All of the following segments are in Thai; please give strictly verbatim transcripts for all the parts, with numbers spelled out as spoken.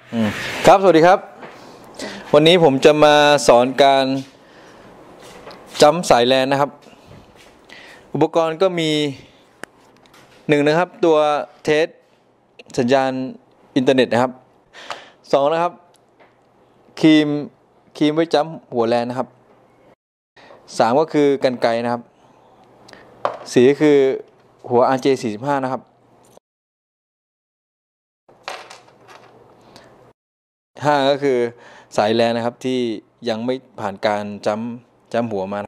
ครับสวัสดีครับวันนี้ผมจะมาสอนการจัมป์สายแลนนะครับอุปกรณ์ก็มีหนึ่งนะครับตัวเทสสัญญาณอินเทอร์เน็ตนะครับสองนะครับครีมครีมไว้จัมป์หัวแลนนะครับสามก็คือกรรไกรนะครับสี่ก็คือหัว อาร์ เจ สี่สิบห้านะครับห้าก็คือสายแลนนะครับที่ยังไม่ผ่านการจัมป์จัมป์หัวมา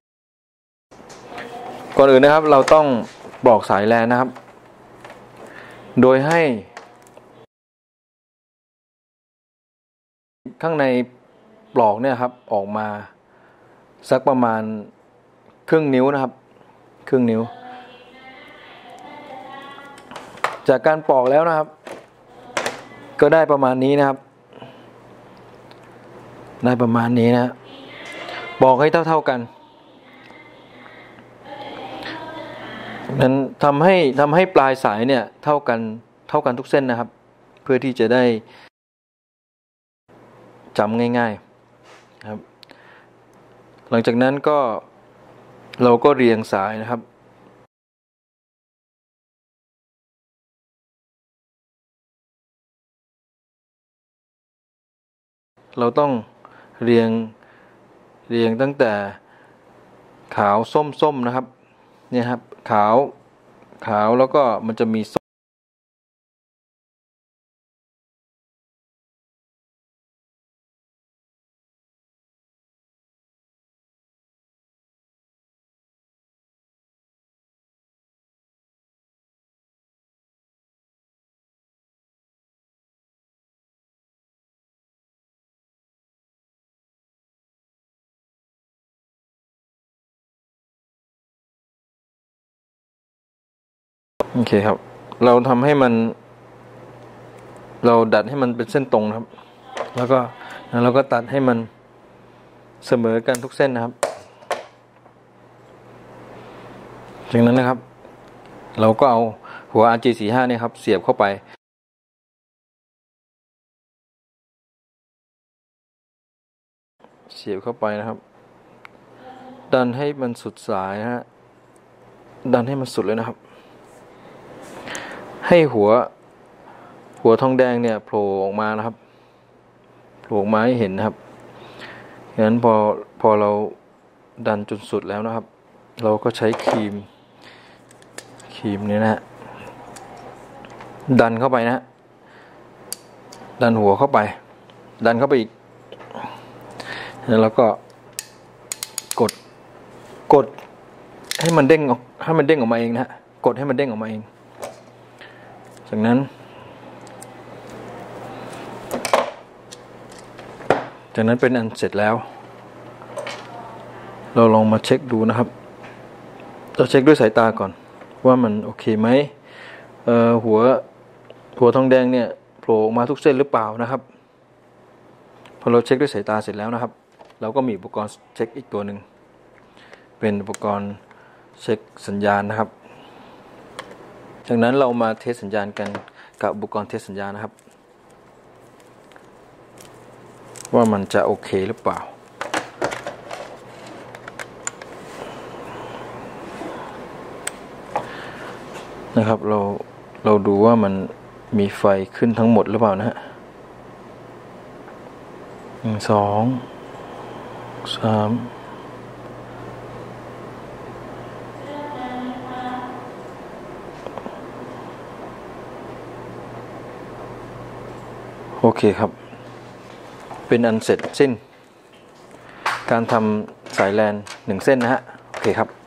ก่อนอื่นนะครับเราต้องปลอกสายแลนนะครับโดยให้ข้างในปลอกเนี่ยครับออกมาสักประมาณครึ่งนิ้วนะครับครึ่งนิ้วจากการปลอกแล้วนะครับก็ได้ประมาณนี้นะครับได้ประมาณนี้นะปลอกให้เท่าๆกันนั้นทำให้ทำให้ปลายสายเนี่ยเท่ากันเท่ากันทุกเส้นนะครับเพื่อที่จะได้จำง่ายๆครับหลังจากนั้นก็เราก็เรียงสายนะครับเราต้องเรียงเรียงตั้งแต่ขาวส้มๆนะครับเนี่ยครับขาวขาวแล้วก็มันจะมีส้มโอเคครับเราทำให้มันเราดัดให้มันเป็นเส้นตรงนะครับแล้วก็แล้วเราก็ตัดให้มันเสมอกันทุกเส้นนะครับจากนั้นนะครับเราก็เอาหัว อาร์ จี สี่สิบห้าเนี่ยครับเสียบเข้าไปเสียบเข้าไปนะครับดันให้มันสุดสายนะฮะดันให้มันสุดเลยนะครับให้หัวหัวทองแดงเนี่ยโผล่ออกมานะครับโผล่ออกมาให้เห็นนะครับงั้นพอพอเราดันจนสุดแล้วนะครับเราก็ใช้ครีมครีมเนี่ยนะฮะดันเข้าไปนะดันหัวเข้าไปดันเข้าไปอีกแล้วเราก็กดกดให้มันเด้งออกให้มันเด้งออกมาเองนะฮะกดให้มันเด้งออกมาเองจากนั้นจากนั้นเป็นอันเสร็จแล้วเราลองมาเช็คดูนะครับเราเช็คด้วยสายตาก่อนว่ามันโอเคไหมเอ่อหัวหัวทองแดงเนี่ยโผล่ออกมาทุกเส้นหรือเปล่านะครับพอเราเช็คด้วยสายตาเสร็จแล้วนะครับเราก็มีอุปกรณ์เช็คอีกตัวหนึ่งเป็นอุปกรณ์เช็คสัญญาณนะครับจากนั้นเรามาเทสสัญญาณกันกับอุปกรณ์เทสสัญญาณนะครับว่ามันจะโอเคหรือเปล่านะครับเราเราดูว่ามันมีไฟขึ้นทั้งหมดหรือเปล่านะฮะหนึ่งสองสามโอเคครับเป็นอันเสร็จสิ้นการทำสายแลนหนึ่งเส้นนะฮะโอเคครับ